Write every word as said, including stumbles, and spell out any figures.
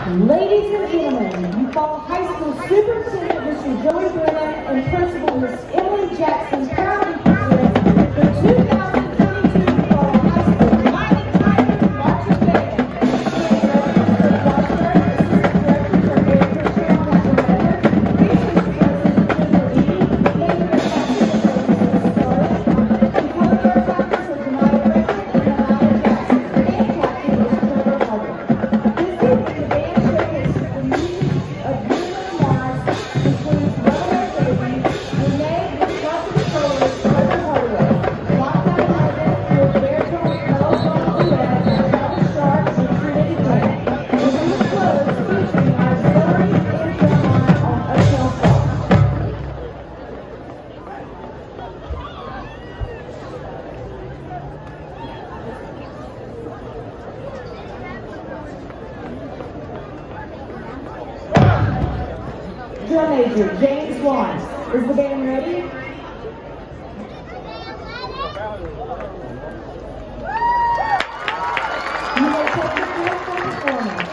Ladies and gentlemen, Eufaula High School Superintendent Mister Joey Brennan and Principal Miss Emily Jackson proudly present the two thousand twenty-two Eufaula High School Mighty Tigers Marching Band. Drum Major James Wants. Is the band ready? You may take the field for performance.